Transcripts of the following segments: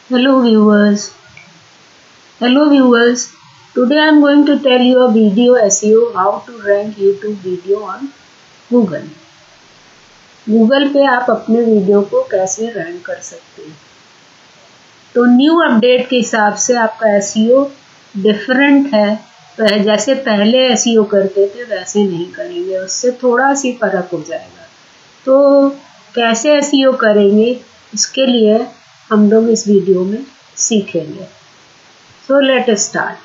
Hello viewers. Today I am going to tell you a video SEO how to rank YouTube video on Google. Google पे आप अपने video को कैसे rank कर सकते हैं। तो न्यू अपडेट के हिसाब से आपका SEO डिफरेंट है। जैसे पहले SEO करते थे वैसे नहीं करेंगे, उससे थोड़ा सी फर्क हो जाएगा। तो कैसे SEO करेंगे इसके लिए हम लोग इस वीडियो में सीखेंगे। So let us start.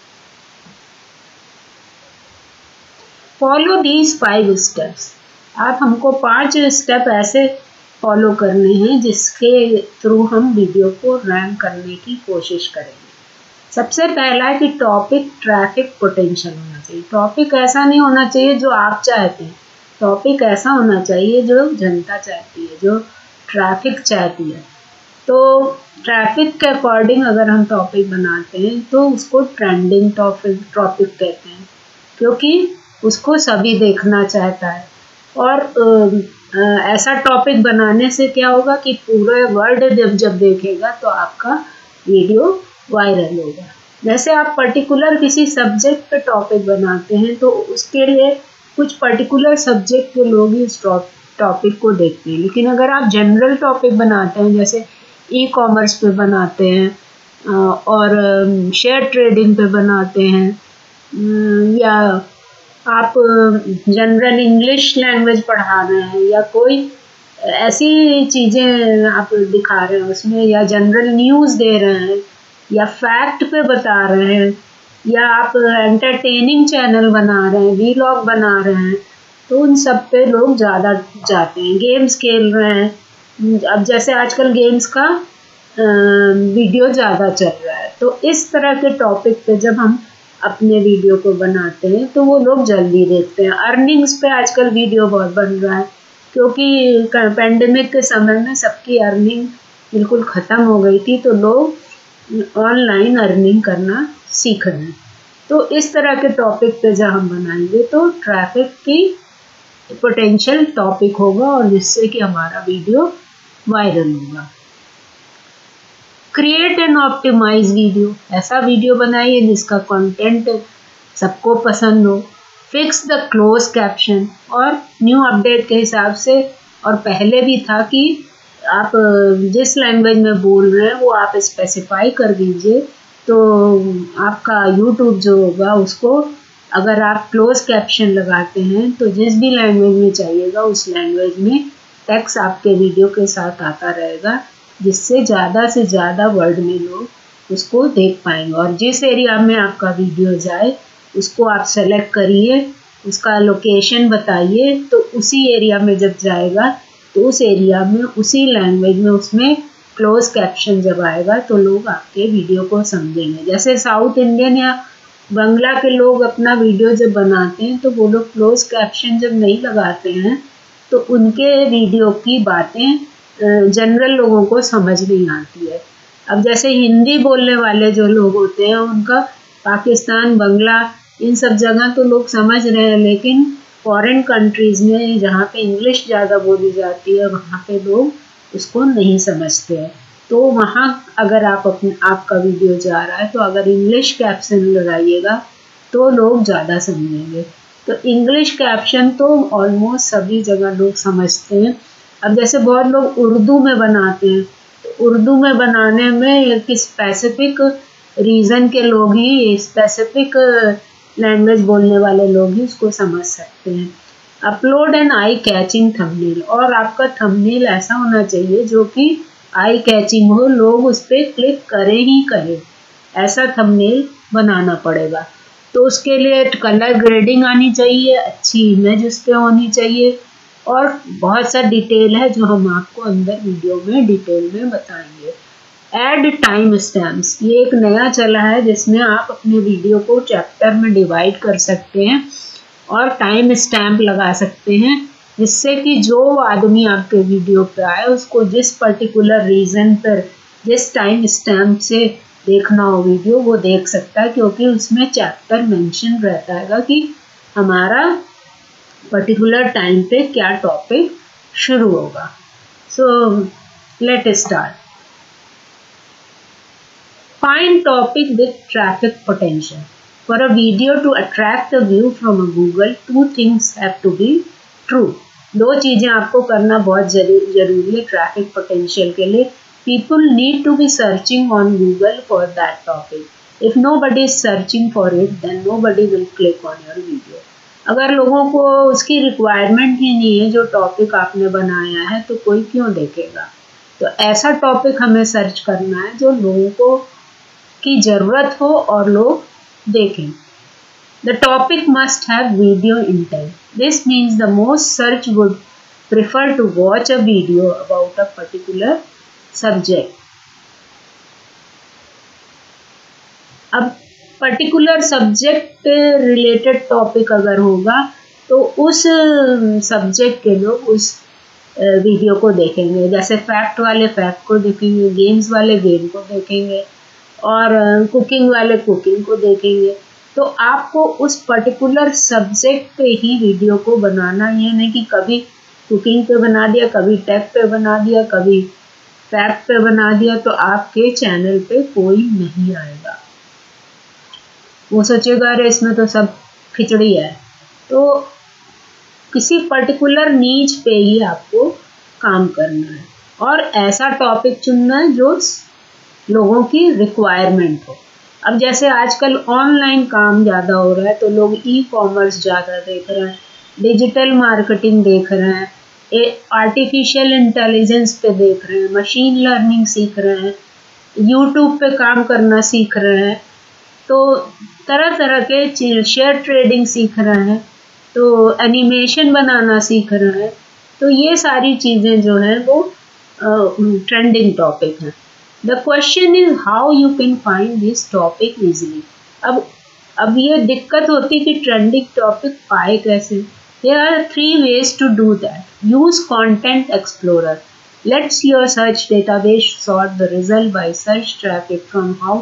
Follow these 5 steps. आप हमको 5 स्टेप ऐसे फॉलो करने हैं जिसके थ्रू हम वीडियो को रैंक करने की कोशिश करेंगे। सबसे पहला है कि टॉपिक ट्रैफिक पोटेंशियल होना चाहिए। टॉपिक ऐसा नहीं होना चाहिए जो आप चाहते हैं, टॉपिक ऐसा होना चाहिए जो जनता चाहती है, जो ट्रैफिक चाहती है। तो ट्रैफिक के अकॉर्डिंग अगर हम टॉपिक बनाते हैं तो उसको ट्रेंडिंग टॉपिक कहते हैं, क्योंकि उसको सभी देखना चाहता है। और ऐसा टॉपिक बनाने से क्या होगा कि पूरे वर्ल्ड जब देखेगा तो आपका वीडियो वायरल होगा। जैसे आप पर्टिकुलर किसी सब्जेक्ट पे टॉपिक बनाते हैं तो उसके लिए कुछ पर्टिकुलर सब्जेक्ट के लोग ही उस टॉपिक को देखते हैं। लेकिन अगर आप जनरल टॉपिक बनाते हैं, जैसे ई-कॉमर्स पे बनाते हैं और शेयर ट्रेडिंग पे बनाते हैं, या आप जनरल इंग्लिश लैंग्वेज पढ़ा रहे हैं या कोई ऐसी चीज़ें आप दिखा रहे हैं उसमें, या जनरल न्यूज़ दे रहे हैं, या फैक्ट पे बता रहे हैं, या आप एंटरटेनिंग चैनल बना रहे हैं, वीलॉग बना रहे हैं, तो उन सब पे लोग ज़्यादा जाते हैं। गेम्स खेल रहे हैं, अब जैसे आजकल गेम्स का वीडियो ज़्यादा चल रहा है, तो इस तरह के टॉपिक पे जब हम अपने वीडियो को बनाते हैं तो वो लोग जल्दी देखते हैं। अर्निंग्स पे आजकल वीडियो बहुत बन रहा है, क्योंकि पैंडेमिक के समय में सबकी अर्निंग बिल्कुल ख़त्म हो गई थी, तो लोग ऑनलाइन अर्निंग करना सीख रहे हैं। तो इस तरह के टॉपिक पे जब हम बनाएंगे तो ट्रैफिक की पोटेंशियल टॉपिक होगा और जिससे कि हमारा वीडियो वायरल होगा। क्रिएट एंड ऑप्टिमाइज वीडियो, ऐसा वीडियो बनाइए जिसका कंटेंट सबको पसंद हो। फिक्स द क्लोज कैप्शन, और न्यू अपडेट के हिसाब से, और पहले भी था कि आप जिस लैंग्वेज में बोल रहे हैं वो आप स्पेसिफाई कर दीजिए, तो आपका यूट्यूब जो होगा उसको, अगर आप क्लोज कैप्शन लगाते हैं तो जिस भी लैंग्वेज में चाहिएगा उस लैंग्वेज में टेक्स्ट आपके वीडियो के साथ आता रहेगा, जिससे ज़्यादा से ज़्यादा वर्ल्ड में लोग उसको देख पाएंगे। और जिस एरिया में आपका वीडियो जाए उसको आप सेलेक्ट करिए, उसका लोकेशन बताइए, तो उसी एरिया में जब जाएगा तो उस एरिया में उसी लैंग्वेज में उसमें क्लोज कैप्शन जब आएगा तो लोग आपके वीडियो को समझेंगे। जैसे साउथ इंडियन या बंगला के लोग अपना वीडियो जब बनाते हैं तो वो लोग क्लोज कैप्शन जब नहीं लगाते हैं तो उनके वीडियो की बातें जनरल लोगों को समझ नहीं आती है। अब जैसे हिंदी बोलने वाले जो लोग होते हैं उनका पाकिस्तान, बांग्ला, इन सब जगह तो लोग समझ रहे हैं, लेकिन फॉरेन कंट्रीज़ में जहाँ पे इंग्लिश ज़्यादा बोली जाती है वहाँ पे लोग उसको नहीं समझते हैं। तो वहाँ अगर आपका वीडियो जा रहा है तो अगर इंग्लिश कैप्शन लगाइएगा तो लोग ज़्यादा समझेंगे। तो इंग्लिश कैप्शन तो ऑलमोस्ट सभी जगह लोग समझते हैं। अब जैसे बहुत लोग उर्दू में बनाते हैं, तो उर्दू में बनाने में एक स्पेसिफिक रीजन के लोग ही, स्पेसिफिक लैंग्वेज बोलने वाले लोग ही उसको समझ सकते हैं। Upload an eye catching thumbnail, और आपका थंबनेल ऐसा होना चाहिए जो कि आई कैचिंग हो, लोग उस पर क्लिक करें ही करें, ऐसा थंबनेल बनाना पड़ेगा। तो उसके लिए कलर ग्रेडिंग आनी चाहिए, अच्छी इमेज उस पर होनी चाहिए, और बहुत सा डिटेल है जो हम आपको अंदर वीडियो में डिटेल में बताएंगे। ऐड टाइम स्टैम्प्स, ये एक नया चला है जिसमें आप अपने वीडियो को चैप्टर में डिवाइड कर सकते हैं और टाइम स्टैम्प लगा सकते हैं, जिससे कि जो आदमी आपके वीडियो पे आए उसको जिस पर्टिकुलर रीजन पर जिस टाइम स्टैम्प से देखना हो वीडियो वो देख सकता है, क्योंकि उसमें चैप्टर मेंशन रहता है कि हमारा पर्टिकुलर टाइम पे क्या टॉपिक शुरू होगा। So let start. Find topic with traffic potential. For a video to attract a view from a Google, two things have to be true. दो चीजें आपको करना बहुत जरूरी है ट्रैफिक पोटेंशियल के लिए. People need to be searching on Google for that topic. If nobody is searching for it, then nobody will click on your video. अगर लोगों को उसकी रिक्वायरमेंट ही नहीं है जो टॉपिक आपने बनाया है, तो कोई क्यों देखेगा. तो ऐसा टॉपिक हमें सर्च करना है जो लोगों को की जरूरत हो और लोग देखें. The topic must have video intent. This means the most search would prefer to watch a video about a particular subject. अब पर्टिकुलर सब्जेक्ट पे रिलेटेड टॉपिक अगर होगा तो उस सब्जेक्ट के लोग उस वीडियो को देखेंगे. जैसे फैक्ट वाले फैक्ट को देखेंगे, गेम्स वाले गेम को देखेंगे और कुकिंग वाले कुकिंग को देखेंगे. तो आपको उस पर्टिकुलर सब्जेक्ट पे ही वीडियो को बनाना. ये नहीं कि कभी कुकिंग पे बना दिया, कभी टेक पे बना दिया, कभी फैक्ट पे बना दिया, तो आपके चैनल पे कोई नहीं आएगा. वो सोचेगा अरे इसमें तो सब खिचड़ी है. तो किसी पर्टिकुलर नीच पे ही आपको काम करना है और ऐसा टॉपिक चुनना है जो लोगों की रिक्वायरमेंट हो. अब जैसे आजकल ऑनलाइन काम ज़्यादा हो रहा है तो लोग ई-कॉमर्स ज़्यादा देख रहे हैं, डिजिटल मार्केटिंग देख रहे हैं, आर्टिफिशियल इंटेलिजेंस पे देख रहे हैं, मशीन लर्निंग सीख रहे हैं, यूट्यूब पे काम करना सीख रहे हैं, तो तरह तरह के शेयर ट्रेडिंग सीख रहे हैं, तो एनिमेशन बनाना सीख रहे हैं. तो ये सारी चीज़ें जो हैं वो ट्रेंडिंग टॉपिक हैं. The question is how you can find this topic easily. अब ये दिक्कत होती है कि ट्रेंडिंग टॉपिक पाए कैसे. There are 3 ways to do that. Use Content Explorer. Lets your search database sort the result by search traffic from high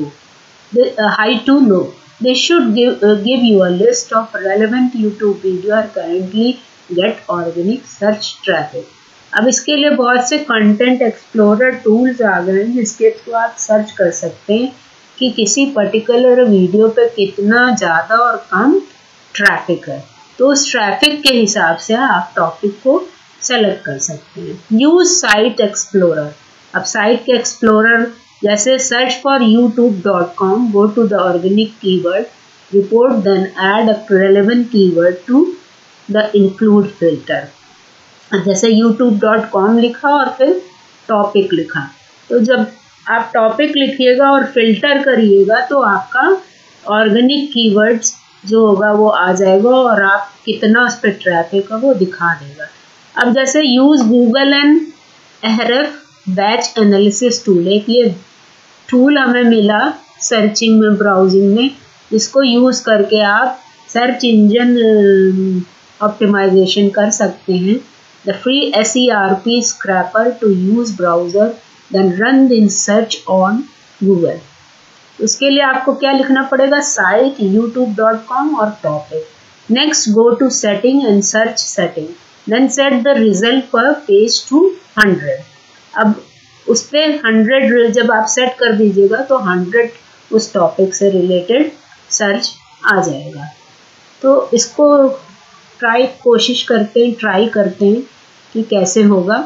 to low. This should give you a list of relevant YouTube videos currently get organic search traffic. अब इसके लिए बहुत से content explorer tools आ गए हैं जिसके through आप search कर सकते हैं कि किसी पर्टिकुलर वीडियो पे कितना ज़्यादा और कम ट्रैफिक है. तो उस ट्रैफिक के हिसाब से आप टॉपिक को सेलेक्ट कर सकते हैं. Use site explorer. अब साइट के एक्सप्लोरर जैसे search for youtube.com, go to the organic keyword report, then add a relevant keyword to the include filter. जैसे youtube.com लिखा और फिर टॉपिक लिखा, तो जब आप टॉपिक लिखिएगा और फिल्टर करिएगा तो आपका ऑर्गेनिक कीवर्ड्स जो होगा वो आ जाएगा और आप कितना उस पर ट्रैफिक है वो दिखा देगा. अब जैसे use Google and Ahrefs batch analysis tool. एक ये टूल हमें मिला सर्चिंग में, ब्राउजिंग में, जिसको यूज़ करके आप सर्च इंजन ऑप्टिमाइजेशन कर सकते हैं. The free SERP scraper to use browser, then run the search on Google. उसके लिए आपको क्या लिखना पड़ेगा? साइट youtube.com और topic. Next go to setting and search setting. Then set the result per page to 100. अब उस पर 100 जब आप सेट कर दीजिएगा तो 100 उस टॉपिक से रिलेटेड सर्च आ जाएगा. तो इसको कोशिश करते हैं कि कैसे होगा.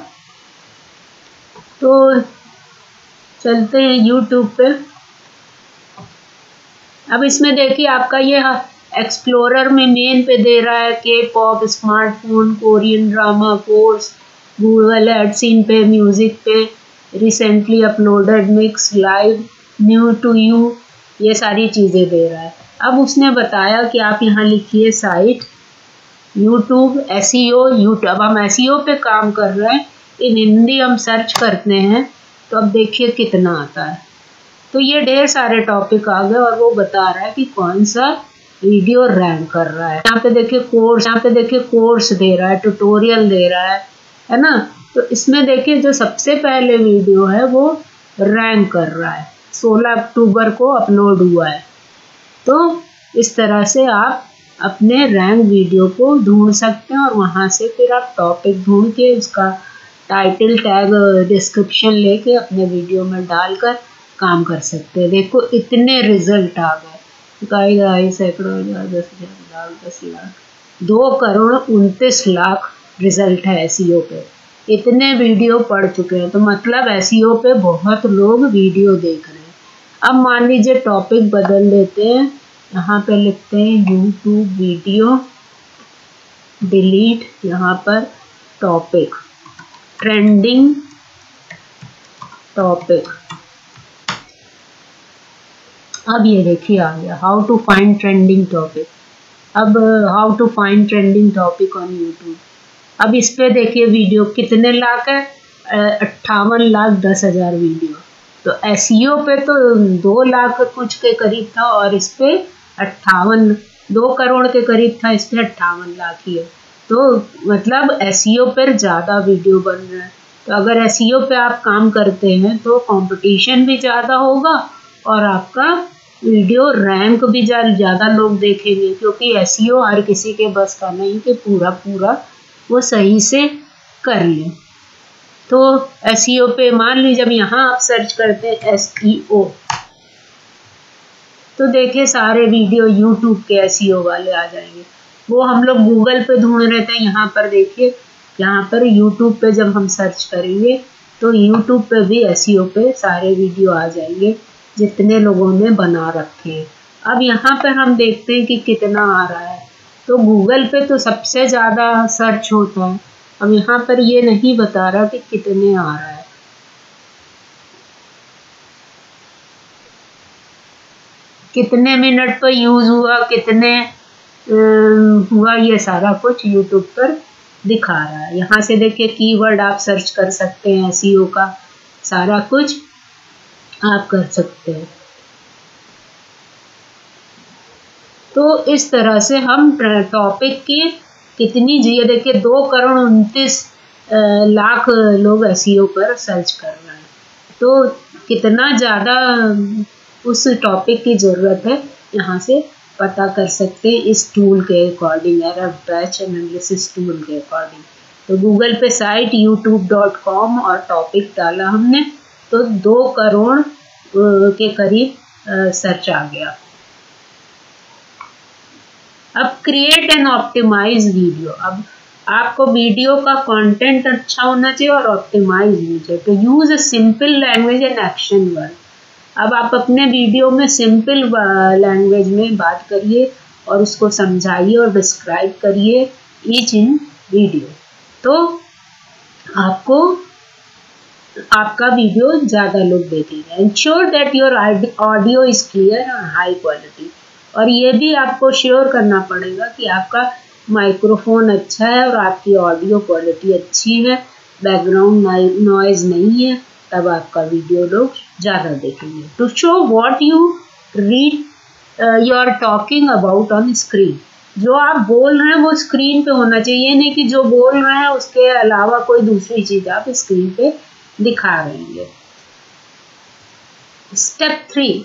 तो चलते हैं YouTube पे. अब इसमें देखिए आपका ये एक्सप्लोरर में मेन पे दे रहा है K-pop, smartphone, Korean drama, course, Google AdSense पे, म्यूजिक पे, recently uploaded, mix, live, new to you, ये सारी चीज़ें दे रहा है. अब उसने बताया कि आप यहाँ लिखिए साइट यूट्यूब SEO. अब हम SEO पे काम कर रहे हैं, इन हिंदी हम सर्च करते हैं तो अब देखिए कितना आता है. तो ये ढेर सारे टॉपिक आ गए और वो बता रहा है कि कौन सा वीडियो रैंक कर रहा है. यहाँ पे देखिए कोर्स दे रहा है, ट्यूटोरियल दे रहा है ना. तो इसमें देखिए जो सबसे पहले वीडियो है वो रैंक कर रहा है, 16 अक्टूबर को अपलोड हुआ है. तो इस तरह से आप अपने रैंक वीडियो को ढूंढ सकते हैं और वहाँ से फिर आप टॉपिक ढूंढ के उसका टाइटल टैग डिस्क्रिप्शन लेके अपने वीडियो में डालकर काम कर सकते हैं। देखो इतने रिजल्ट आ गए, सैकड़ों हजार, 10,000, 10 लाख, 2,29,00,000 रिजल्ट है एसईओ पे। इतने वीडियो पढ़ चुके हैं, तो मतलब एसईओ पे बहुत लोग वीडियो देख रहे हैं। अब मान लीजिए टॉपिक बदल लेते हैं, यहाँ पे लिखते हैं यूट्यूब वीडियो, डिलीट, यहाँ पर टॉपिक, ट्रेंडिंग टॉपिक। अब ये देखिए आ गया, how to find trending topic. अब how to find trending topic on YouTube. अब इस पे देखिए वीडियो कितने लाख है, 58,10,000 वीडियो। तो एसईओ पे तो 2 लाख कुछ के करीब था, और इस पे 2 करोड़ के करीब था, इस पे 58 लाख ही है। तो मतलब एसईओ पर ज़्यादा वीडियो बन रहा है। तो अगर एसईओ पे आप काम करते हैं तो कंपटीशन भी ज़्यादा होगा, और आपका वीडियो रैंक भी ज़्यादा लोग देखेंगे, क्योंकि एसईओ हर किसी के बस का नहीं कि पूरा वो सही से कर ले। तो एसईओ पे मान लीजिए जब यहाँ आप सर्च करते हैं एसईओ, तो देखिए सारे वीडियो यूट्यूब के एसईओ वाले आ जाएंगे। वो हम लोग गूगल पे ढूंढ रहे थे, यहाँ पर देखिए, यहाँ पर यूट्यूब पे जब हम सर्च करेंगे तो यूट्यूब पे भी एसईओ पे सारे वीडियो आ जाएंगे जितने लोगों ने बना रखे हैं। अब यहाँ पर हम देखते हैं कि कितना आ रहा है। तो गूगल पे तो सबसे ज़्यादा सर्च होता है। अब यहाँ पर ये नहीं बता रहा कि कितने आ रहा है। कितने मिनट पर यूज़ हुआ, कितने हुआ, ये सारा कुछ यूट्यूब पर दिखा रहा है। यहाँ से देखिए कीवर्ड आप सर्च कर सकते हैं, एसईओ का सारा कुछ आप कर सकते हैं। तो इस तरह से हम टॉपिक की कितनी, ये देखिए 2,29,00,000 लोग एसईओ पर सर्च कर रहे हैं। तो कितना ज़्यादा उस टॉपिक की ज़रूरत है, यहाँ से पता कर सकते हैं इस टूल के अकॉर्डिंग, एरर बैच एनालिसिस टूल के अकॉर्डिंग। तो गूगल पे साइट youtube.com और टॉपिक डाला हमने, तो 2 करोड़ के करीब सर्च आ गया। अब क्रिएट एंड ऑप्टिमाइज वीडियो। अब आपको वीडियो का कंटेंट अच्छा होना चाहिए और ऑप्टिमाइज होना चाहिए। तो use a simple language and action word. अब आप अपने वीडियो में सिंपल लैंग्वेज में बात करिए और उसको समझाइए और डिस्क्राइब करिए ईच इन वीडियो। तो आपको आपका वीडियो ज़्यादा लोग देखेंगे। Ensure that your audio is clear और हाई क्वालिटी। और ये भी आपको श्योर करना पड़ेगा कि आपका माइक्रोफोन अच्छा है और आपकी ऑडियो क्वालिटी अच्छी है, बैकग्राउंड नॉइज नहीं है, तब आपका वीडियो लोग ज़्यादा देखेंगे। To show what you read you are talking about on screen. जो आप बोल रहे हैं वो स्क्रीन पे होना चाहिए, ये नहीं कि जो बोल रहे हैं उसके अलावा कोई दूसरी चीज़ आप स्क्रीन पे दिखा रहे हैं। स्टेप 3,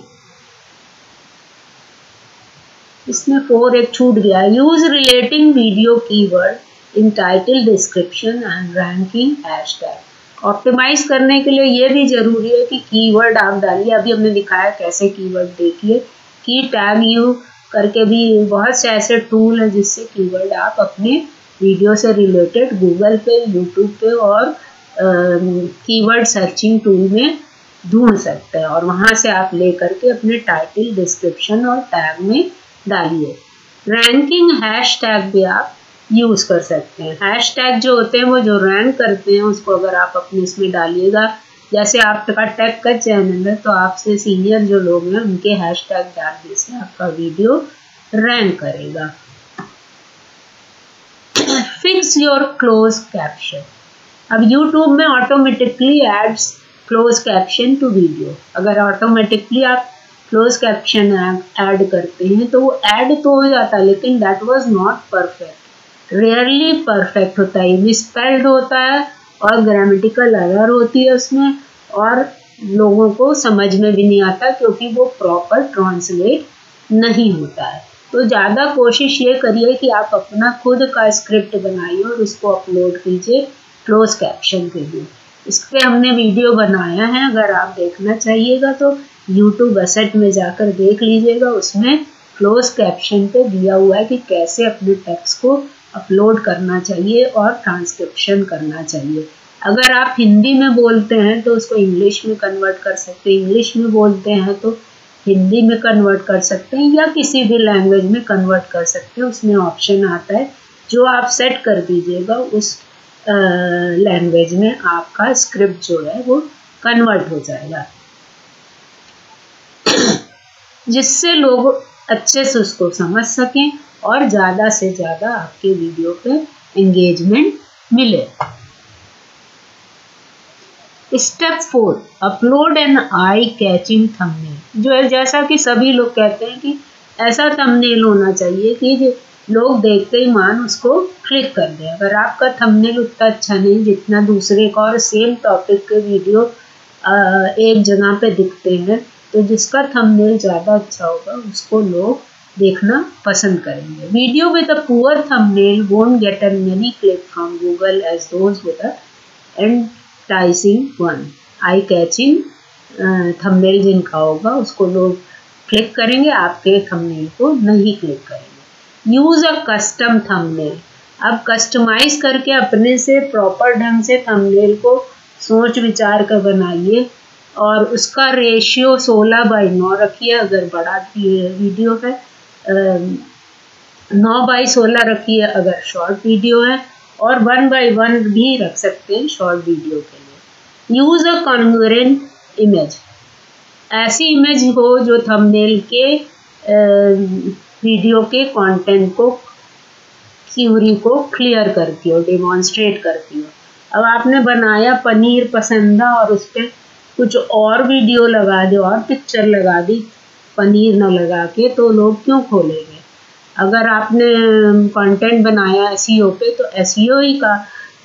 इसमें 4 एक छूट गया। Use relating video keyword in title, description and ranking hashtag. Optimize करने के लिए ये भी जरूरी है कि कीवर्ड आप डालिए। अभी हमने दिखाया कैसे कीवर्ड, देखिए की टैग यू करके भी बहुत से ऐसे टूल है जिससे कीवर्ड आप अपने वीडियो से रिलेटेड गूगल पे, यूट्यूब पे और कीवर्ड सर्चिंग टूल में ढूंढ सकते हैं, और वहां से आप ले करके अपने टाइटल, डिस्क्रिप्शन और टैग में डालिए। रैंकिंग हैशटैग भी आप यूज कर सकते हैं। हैशटैग जो होते हैं वो जो रैंक करते हैं उसको अगर आप अपने इसमें डालिएगा, जैसे आपका टेक का चैनल है तो आपसे सीनियर जो लोग हैं उनके हैशटैग डालने से आपका वीडियो रैंक करेगा। Fix your close caption. अब YouTube में automatically adds close caption to video. अगर ऑटोमेटिकली आप क्लोज कैप्शन ऐड करते हैं तो वो ऐड तो हो जाता है, लेकिन that was not perfect, rarely perfect होता है, मिसस्पेल्ड होता है और ग्रामेटिकल एरर होती है उसमें, और लोगों को समझ में भी नहीं आता क्योंकि वो प्रॉपर ट्रांसलेट नहीं होता है। तो ज़्यादा कोशिश ये करिए कि आप अपना खुद का स्क्रिप्ट बनाइए और उसको अपलोड कीजिए क्लोज कैप्शन के लिए। इस पे हमने वीडियो बनाया है, अगर आप देखना चाहिएगा तो YouTube एसेट में जाकर देख लीजिएगा। उसमें क्लोज कैप्शन पे दिया हुआ है कि कैसे अपने टेक्स्ट को अपलोड करना चाहिए और ट्रांसक्रिप्शन करना चाहिए। अगर आप हिंदी में बोलते हैं तो उसको इंग्लिश में कन्वर्ट कर सकते हैं, इंग्लिश में बोलते हैं तो हिंदी में कन्वर्ट कर सकते हैं, या किसी भी लैंग्वेज में कन्वर्ट कर सकते हैं। उसमें ऑप्शन आता है, जो आप सेट कर दीजिएगा उस लैंग्वेज में आपका स्क्रिप्ट जो है वो कन्वर्ट हो जाएगा, जिससे लोग अच्छे से उसको समझ सकें और ज़्यादा से ज़्यादा आपके वीडियो पे एंगेजमेंट मिले। Step 4, upload an eye catching thumbnail. जो है, जैसा कि सभी लोग कहते हैं कि ऐसा थंबनेल होना चाहिए कि लोग देखते ही मान उसको क्लिक कर दें। अगर आपका थंबनेल उतना अच्छा नहीं जितना दूसरे का और सेम टॉपिक के वीडियो एक जगह पे दिखते हैं, तो जिसका थंबनेल ज़्यादा अच्छा होगा उसको लोग देखना पसंद करेंगे। Video with a poor thumbnail won't get an many click from Google as those with a enticing one. Eye catching thumbnail जिनका होगा उसको लोग क्लिक करेंगे, आपके थंबनेल को नहीं क्लिक करेंगे। Use a custom thumbnail. अब कस्टमाइज करके अपने से प्रॉपर ढंग से थंबनेल को सोच विचार कर बनाइए और उसका रेशियो 16:9 रखिए। अगर बड़ा वीडियो है 9:16 रखिए अगर शॉर्ट वीडियो है, और 1:1 भी रख सकते हैं शॉर्ट वीडियो के लिए। Use a congruent image. ऐसी इमेज हो जो थंबनेल के वीडियो के कंटेंट को क्यूरी को क्लियर करती हो, डेमोन्स्ट्रेट करती हो। अब आपने बनाया पनीर पसंदा और उस पर कुछ और वीडियो लगा दी और पिक्चर लगा दी पनीर न लगा के, तो लोग क्यों खोलेंगे। अगर आपने कंटेंट बनाया एसईओ पे तो एसईओ ही का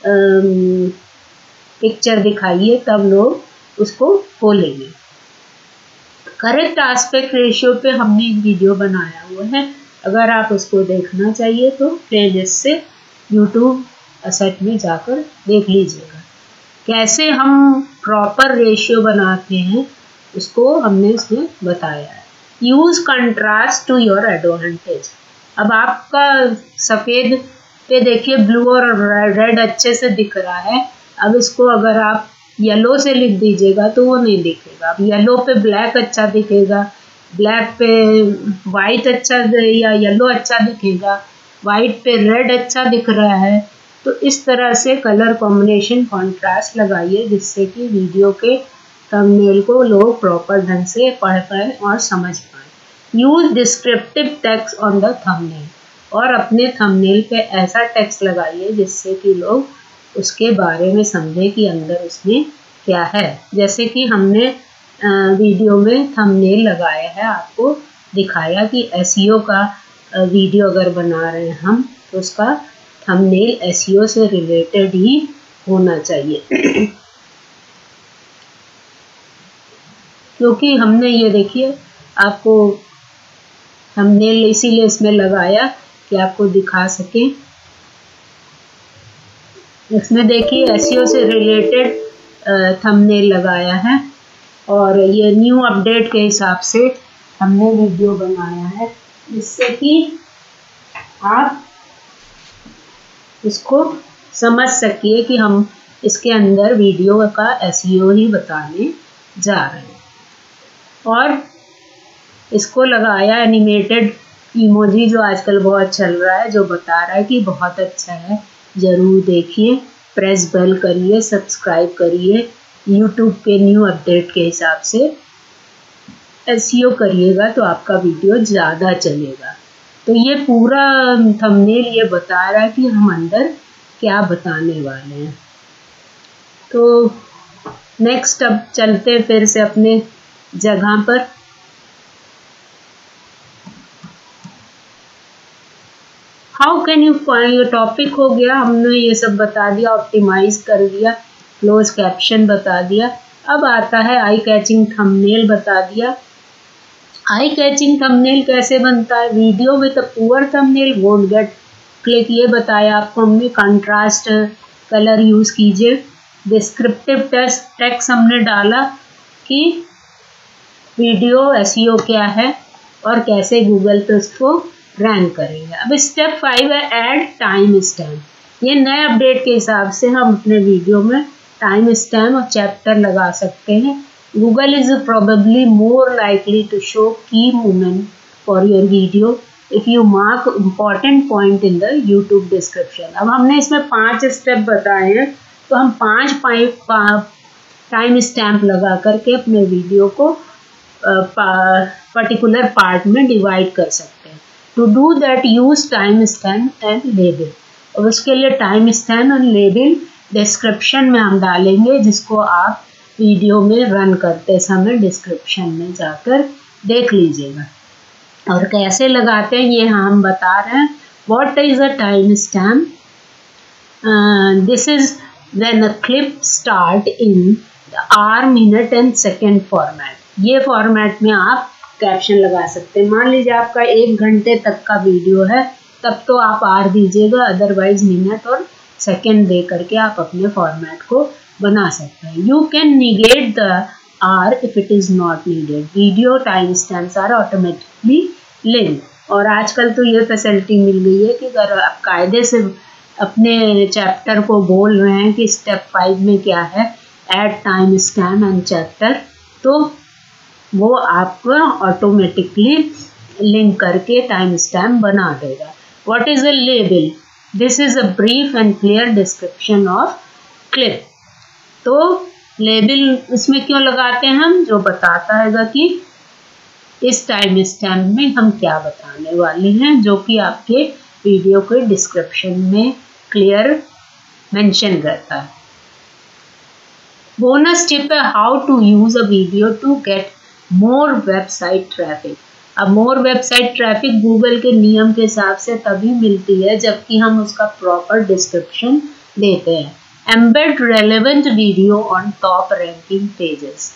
पिक्चर दिखाइए, तब लोग उसको खोलेंगे। करेक्ट एस्पेक्ट रेशियो पे हमने एक वीडियो बनाया हुआ है, अगर आप उसको देखना चाहिए तो प्लेलिस्ट से यूट्यूब एसेट में जाकर देख लीजिएगा। कैसे हम प्रॉपर रेशियो बनाते हैं उसको हमने इसमें बताया है। Use contrast to your advantage. अब आपका सफ़ेद पे देखिए ब्लू और रेड अच्छे से दिख रहा है, अब इसको अगर आप येलो से लिख दीजिएगा तो वो नहीं दिखेगा। अब येलो पे ब्लैक अच्छा दिखेगा, ब्लैक पे वाइट अच्छा या येलो अच्छा दिखेगा, वाइट पे रेड अच्छा दिख रहा है। तो इस तरह से कलर कॉम्बिनेशन कॉन्ट्रास्ट लगाइए जिससे कि वीडियो के थंबनेल को लोग प्रॉपर ढंग से पढ़ पाएँ और समझ पाएँ। Use descriptive text on the thumbnail. और अपने थंबनेल पे ऐसा टेक्स्ट लगाइए जिससे कि लोग उसके बारे में समझें कि अंदर उसमें क्या है। जैसे कि हमने वीडियो में थंबनेल लगाया है, आपको दिखाया कि एसईओ का वीडियो अगर बना रहे हैं हम तो उसका थंबनेल एसईओ से रिलेटेड ही होना चाहिए। क्योंकि हमने ये देखिए आपको थंबनेल इसीलिए इसमें लगाया कि आपको दिखा सके। इसमें देखिए एसईओ से रिलेटेड थंबनेल लगाया है और ये न्यू अपडेट के हिसाब से हमने वीडियो बनाया है, जिससे कि आप इसको समझ सकिए कि हम इसके अंदर वीडियो का एसईओ ही बताने जा रहे हैं। और इसको लगाया एनिमेटेड इमोजी जो आजकल बहुत चल रहा है, जो बता रहा है कि बहुत अच्छा है, ज़रूर देखिए, प्रेस बेल करिए, सब्सक्राइब करिए। यूट्यूब के न्यू अपडेट के हिसाब से एसईओ करिएगा तो आपका वीडियो ज़्यादा चलेगा। तो ये पूरा थंबनेल ये बता रहा है कि हम अंदर क्या बताने वाले हैं। तो नेक्स्ट अब चलते हैं फिर से अपने जगह पर। हाउ कैन यू फाइंड, ये टॉपिक हो गया, हमने ये सब बता दिया, ऑप्टिमाइज कर दिया, क्लोज कैप्शन बता दिया। अब आता है आई कैचिंग थंबनेल बता दिया। आई कैचिंग थंबनेल कैसे बनता है। Video with a poor thumbnail won't get click, ये बताया आपको हमने। कंट्रास्ट कलर यूज़ कीजिए डिस्क्रिप्टिव टेक्स्ट हमने डाला कि वीडियो एसईओ क्या है और कैसे गूगल पे उसको रैंक करेंगे। अब स्टेप 5 है ऐड टाइम स्टैम्प। ये नए अपडेट के हिसाब से हम अपने वीडियो में टाइम स्टैम्प और चैप्टर लगा सकते हैं। Google is probably more likely to show key movement for your video if you mark important point in the YouTube description. अब हमने इसमें 5 स्टेप बताए हैं, तो हम 5 टाइम स्टैम्प लगा करके अपने वीडियो को पर्टिकुलर पार्ट में डिवाइड कर सकते हैं। To do that use time stamp and label. और उसके लिए टाइम स्टैम्प और लेबल डिस्क्रिप्शन में हम डालेंगे, जिसको आप वीडियो में रन करते समय डिस्क्रिप्शन में जाकर देख लीजिएगा। और कैसे लगाते हैं ये हम बता रहे हैं। What is a time stamp? This is when a clip start in the hour, minute and second format. ये फॉर्मेट में आप कैप्शन लगा सकते हैं। मान लीजिए आपका 1 घंटे तक का वीडियो है, तब तो आप आर दीजिएगा, अदरवाइज मिनट और सेकेंड दे करके आप अपने फॉर्मेट को बना सकते हैं। You can negate the hour if it is not needed. Video time stamps are automatically link. और आजकल तो ये फैसिलिटी मिल गई है कि अगर आप कायदे से अपने चैप्टर को बोल रहे हैं कि स्टेप 5 में क्या है, add time stamp and chapter, तो वो आपको ऑटोमेटिकली लिंक करके टाइम स्टैम्प बना देगा। What is a label? This is a brief and clear description of clip. तो लेबल इसमें क्यों लगाते हैं हम? जो बताता है कि इस टाइम स्टैम्प में हम क्या बताने वाले हैं, जो कि आपके वीडियो के डिस्क्रिप्शन में क्लियर मेंशन करता है। बोनस टिप है how to use a video to get more website traffic. अब मोर वेबसाइट ट्रैफिक गूगल के नियम के हिसाब से तभी मिलती है जबकि हम उसका प्रॉपर डिस्क्रिप्शन देते हैं। Embed relevant video on top ranking pages.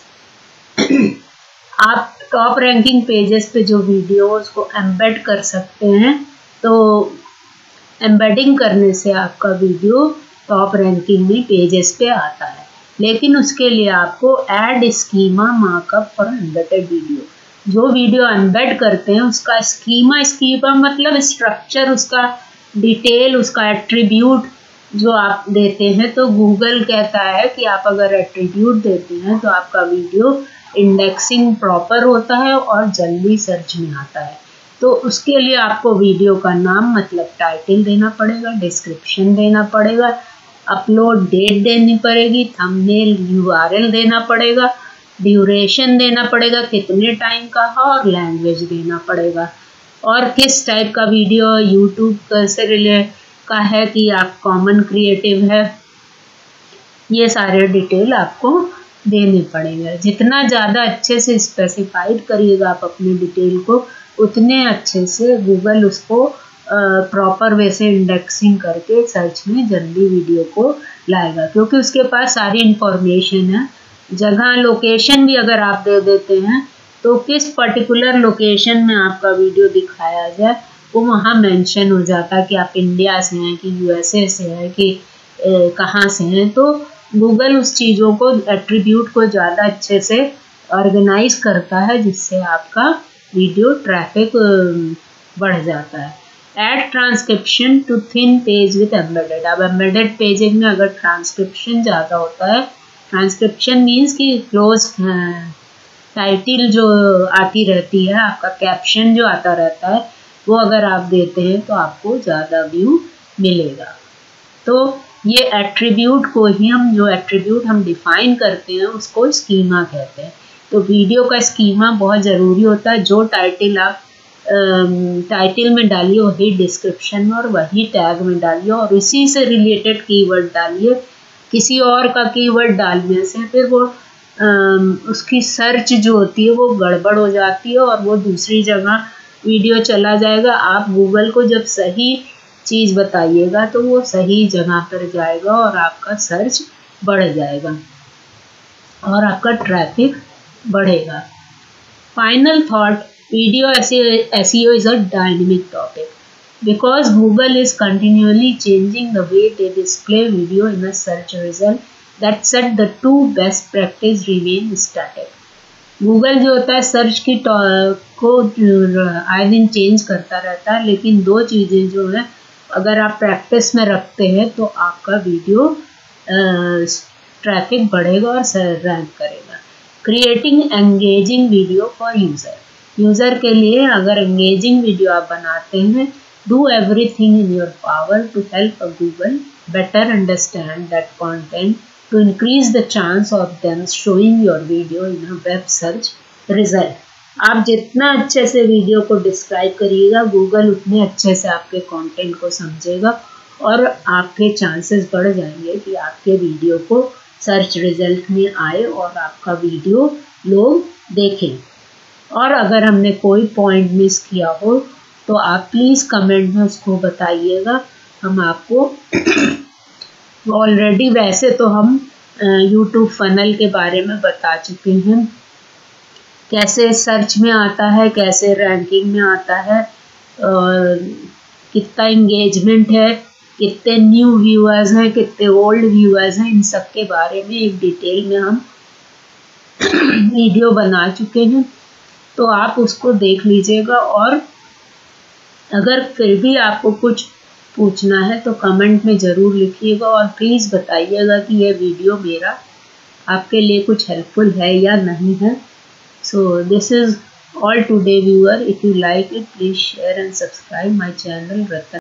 आप टॉप रैंकिंग पेजेस पे जो वीडियोस को एम्बेड कर सकते हैं, तो एम्बेडिंग करने से आपका वीडियो टॉप रैंकिंग में पेजेस पे आता है। लेकिन उसके लिए आपको add schema markup for embedded video. जो वीडियो एम्बेड करते हैं उसका स्कीमा मतलब स्ट्रक्चर, उसका डिटेल, उसका एट्रीब्यूट जो आप देते हैं, तो गूगल कहता है कि आप अगर एट्रीब्यूट देते हैं तो आपका वीडियो इंडेक्सिंग प्रॉपर होता है और जल्दी सर्च में आता है। तो उसके लिए आपको वीडियो का नाम मतलब टाइटल देना पड़ेगा, डिस्क्रिप्शन देना पड़ेगा, अपलोड डेट देनी पड़ेगी, थंबनेल यूआरएल देना पड़ेगा, ड्यूरेशन देना पड़ेगा कितने टाइम का है, और लैंग्वेज देना पड़ेगा, और किस टाइप का वीडियो यूट्यूब से रिलेटेड का है कि आप कॉमन क्रिएटिव है। ये सारे डिटेल आपको देने पड़ेंगे। जितना ज़्यादा अच्छे से स्पेसिफाइड करिएगा आप अपने डिटेल को, उतने अच्छे से गूगल उसको प्रॉपर वे से इंडेक्सिंग करके सर्च में जल्दी वीडियो को लाएगा, क्योंकि उसके पास सारी इंफॉर्मेशन है। जगह लोकेशन भी अगर आप दे देते हैं तो किस पर्टिकुलर लोकेशन में आपका वीडियो दिखाया जाए वो वहाँ मेंशन हो जाता है कि आप इंडिया से हैं कि यूएसए से हैं कि कहाँ से हैं। तो गूगल उस चीज़ों को, एट्रीब्यूट को ज़्यादा अच्छे से ऑर्गेनाइज करता है, जिससे आपका वीडियो ट्रैफिक बढ़ जाता है। Add transcription to thin page with embedded. अब एम्बेडेड पेज में अगर ट्रांसक्रिप्शन ज़्यादा होता है, ट्रांसक्रिप्शन मीन्स कि क्लोज टाइटल जो आती रहती है, आपका कैप्शन जो आता रहता है, वो अगर आप देते हैं तो आपको ज़्यादा व्यू मिलेगा। तो ये एट्रीब्यूट को ही जो एट्रीब्यूट हम डिफाइन करते हैं उसको स्कीमा कहते हैं। तो वीडियो का स्कीमा बहुत ज़रूरी होता है। जो टाइटल आप टाइटल में डालिए वही डिस्क्रिप्शन में और वही टैग में डालिए, और इसी से रिलेटेड कीवर्ड डालिए। किसी और का कीवर्ड डालने से फिर वो उसकी सर्च जो होती है वो गड़बड़ हो जाती है और वो दूसरी जगह वीडियो चला जाएगा। आप गूगल को जब सही चीज़ बताइएगा तो वो सही जगह पर जाएगा और आपका सर्च बढ़ जाएगा और आपका ट्रैफिक बढ़ेगा। Final thought, video SEO is a dynamic topic because Google is continually changing the way they display video in a search result that set the 2 best practice remain static. Google जो होता है search की को आए दिन change करता रहता है, लेकिन 2 चीज़ें जो है अगर आप प्रैक्टिस में रखते हैं तो आपका वीडियो ट्रैफिक बढ़ेगा और रैंक करेगा। Creating engaging video for user के लिए अगर एंगेजिंग वीडियो आप बनाते हैं, do everything in your power to help Google better understand that content to increase the chance of them showing your video in a web search result. आप जितना अच्छे से वीडियो को डिस्क्राइब करिएगा, गूगल उतने अच्छे से आपके कंटेंट को समझेगा और आपके चांसेस बढ़ जाएंगे कि आपके वीडियो को सर्च रिजल्ट में आए और आपका वीडियो लोग देखें। और अगर हमने कोई पॉइंट मिस किया हो तो आप प्लीज़ कमेंट में उसको बताइएगा। हम आपको ऑलरेडी वैसे तो हम यूट्यूब फनल के बारे में बता चुके हैं, कैसे सर्च में आता है, कैसे रैंकिंग में आता है, और कितना इंगेजमेंट है, कितने न्यू व्यूअर्स हैं, कितने ओल्ड व्यूअर्स हैं, इन सब के बारे में एक डिटेल में हम वीडियो बना चुके हैं। तो आप उसको देख लीजिएगा और अगर फिर भी आपको कुछ पूछना है तो कमेंट में ज़रूर लिखिएगा और प्लीज़ बताइएगा कि यह वीडियो मेरा आपके लिए कुछ हेल्पफुल है या नहीं है। So this is all today viewer. If you like it please share and subscribe my channel Ratan.